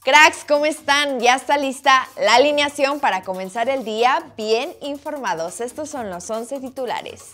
Cracks, ¿cómo están? Ya está lista la alineación para comenzar el día bien informados. Estos son los 11 titulares.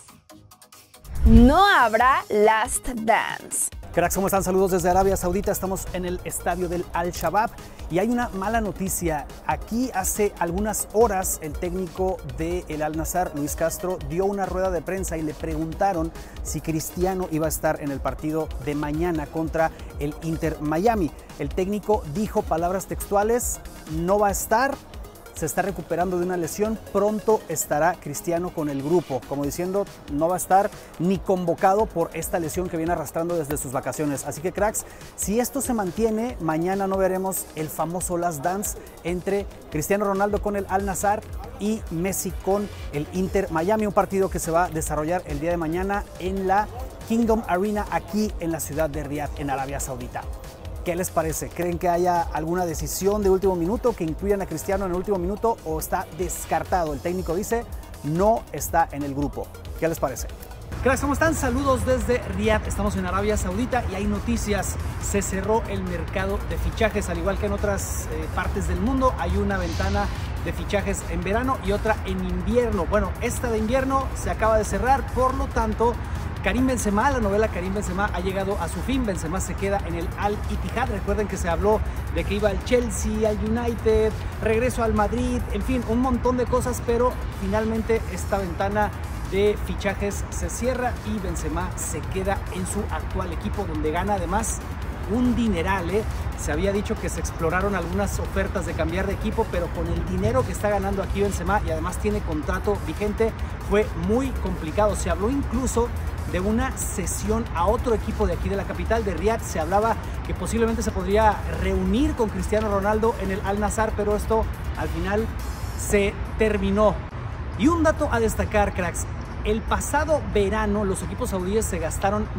No habrá Last Dance. Cracks, ¿cómo están? Saludos desde Arabia Saudita. Estamos en el estadio del Al-Shabaab y hay una mala noticia. Aquí hace algunas horas el técnico del Al-Nassr, Luis Castro, dio una rueda de prensa y le preguntaron si Cristiano iba a estar en el partido de mañana contra el Inter Miami. El técnico dijo palabras textuales: no va a estar. Se está recuperando de una lesión, pronto estará Cristiano con el grupo, como diciendo, no va a estar ni convocado por esta lesión que viene arrastrando desde sus vacaciones. Así que, cracks, si esto se mantiene, mañana no veremos el famoso Last Dance entre Cristiano Ronaldo con el Al-Nassr y Messi con el Inter Miami, un partido que se va a desarrollar el día de mañana en la Kingdom Arena aquí en la ciudad de Riad, en Arabia Saudita. ¿Qué les parece? ¿Creen que haya alguna decisión de último minuto, que incluyan a Cristiano en el último minuto, o está descartado? El técnico dice no está en el grupo. ¿Qué les parece? Cracks, ¿cómo están? Saludos desde Riad. Estamos en Arabia Saudita y hay noticias. Se cerró el mercado de fichajes, al igual que en otras partes del mundo. Hay una ventana de fichajes en verano y otra en invierno. Bueno, esta de invierno se acaba de cerrar, por lo tanto, Karim Benzema, la novela Karim Benzema ha llegado a su fin. Benzema se queda en el Al-Ittihad. Recuerden que se habló de que iba al Chelsea, al United, regreso al Madrid, en fin, un montón de cosas, pero finalmente esta ventana de fichajes se cierra y Benzema se queda en su actual equipo, donde gana además un dineral. Se había dicho que se exploraron algunas ofertas de cambiar de equipo, pero con el dinero que está ganando aquí Benzema, y además tiene contrato vigente, fue muy complicado. Se habló incluso de una cesión a otro equipo de aquí de la capital, de Riad. Se hablaba que posiblemente se podría reunir con Cristiano Ronaldo en el Al-Nassr, pero esto al final se terminó. Y un dato a destacar, cracks: el pasado verano los equipos saudíes se gastaron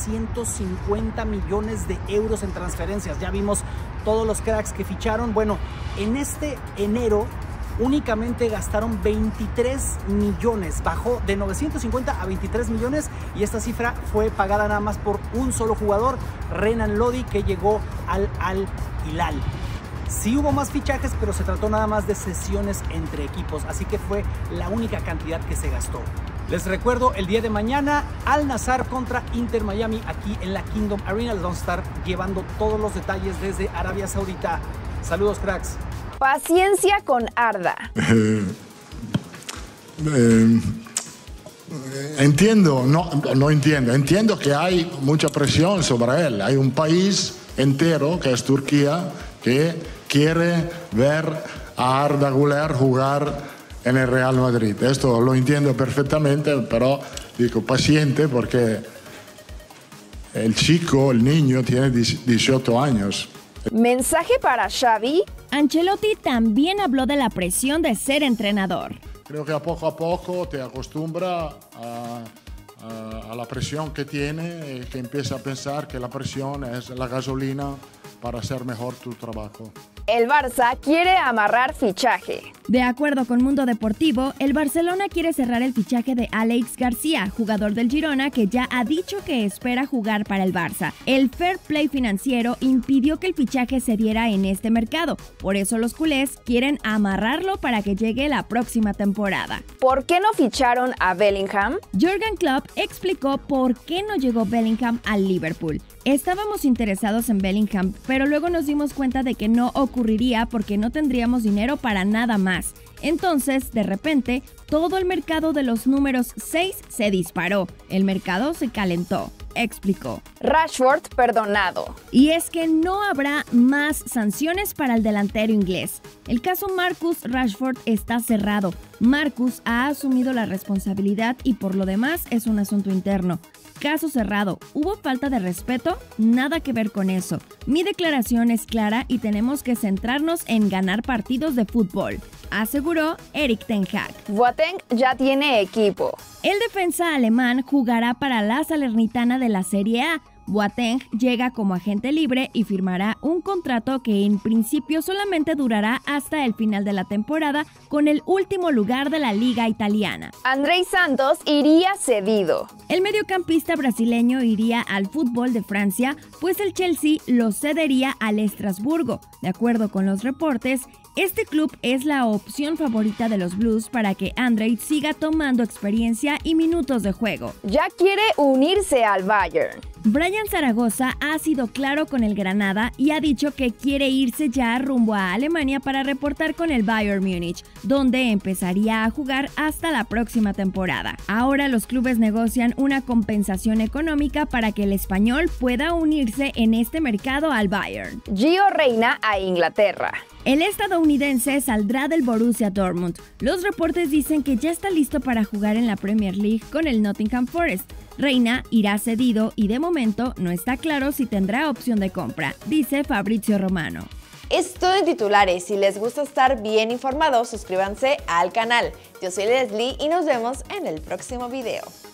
950 millones de euros en transferencias. Ya vimos todos los cracks que ficharon. Bueno, en este enero únicamente gastaron 23 millones, bajó de 950 a 23 millones, y esta cifra fue pagada nada más por un solo jugador, Renan Lodi, que llegó al Al-Hilal. Sí hubo más fichajes, pero se trató nada más de cesiones entre equipos, así que fue la única cantidad que se gastó. Les recuerdo, el día de mañana, Al-Nassr contra Inter Miami aquí en la Kingdom Arena. Les vamos a estar llevando todos los detalles desde Arabia Saudita. Saludos, cracks. Paciencia con Arda. Entiendo que hay mucha presión sobre él. Hay un país entero, que es Turquía, que quiere ver a Arda Güler jugar en el Real Madrid. Esto lo entiendo perfectamente, pero digo paciente, porque el niño tiene 18 años. Mensaje para Xavi. Ancelotti también habló de la presión de ser entrenador. Creo que a poco te acostumbra a la presión que tiene, y que empieza a pensar que la presión es la gasolina para hacer mejor tu trabajo. El Barça quiere amarrar fichaje. De acuerdo con Mundo Deportivo, el Barcelona quiere cerrar el fichaje de Àlex García, jugador del Girona, que ya ha dicho que espera jugar para el Barça. El fair play financiero impidió que el fichaje se diera en este mercado, por eso los culés quieren amarrarlo para que llegue la próxima temporada. ¿Por qué no ficharon a Bellingham? Jürgen Klopp explicó por qué no llegó Bellingham al Liverpool. Estábamos interesados en Bellingham, pero luego nos dimos cuenta de que no ocurriría porque no tendríamos dinero para nada más. Entonces, de repente, todo el mercado de los números 6 se disparó. El mercado se calentó, explicó. Rashford perdonado. Y es que no habrá más sanciones para el delantero inglés. El caso Marcus Rashford está cerrado. Marcus ha asumido la responsabilidad y por lo demás es un asunto interno. Caso cerrado. ¿Hubo falta de respeto? Nada que ver con eso. Mi declaración es clara y tenemos que centrarnos en ganar partidos de fútbol, aseguró Erik ten Hag. Boateng ya tiene equipo. El defensa alemán jugará para la Salernitana de la Serie A. Boateng llega como agente libre y firmará un contrato que en principio solamente durará hasta el final de la temporada con el último lugar de la liga italiana. Andrei Santos iría cedido. El mediocampista brasileño iría al fútbol de Francia, pues el Chelsea lo cedería al Estrasburgo. De acuerdo con los reportes, este club es la opción favorita de los Blues para que Andrei siga tomando experiencia y minutos de juego. Ya quiere unirse al Bayern. Brian Zaragoza ha sido claro con el Granada y ha dicho que quiere irse ya rumbo a Alemania para reportar con el Bayern Múnich, donde empezaría a jugar hasta la próxima temporada. Ahora los clubes negocian una compensación económica para que el español pueda unirse en este mercado al Bayern. Gio Reyna a Inglaterra. El estadounidense saldrá del Borussia Dortmund. Los reportes dicen que ya está listo para jugar en la Premier League con el Nottingham Forest. Reina irá cedido y de momento no está claro si tendrá opción de compra, dice Fabrizio Romano. Es todo en titulares. Si les gusta estar bien informados, suscríbanse al canal. Yo soy Leslie y nos vemos en el próximo video.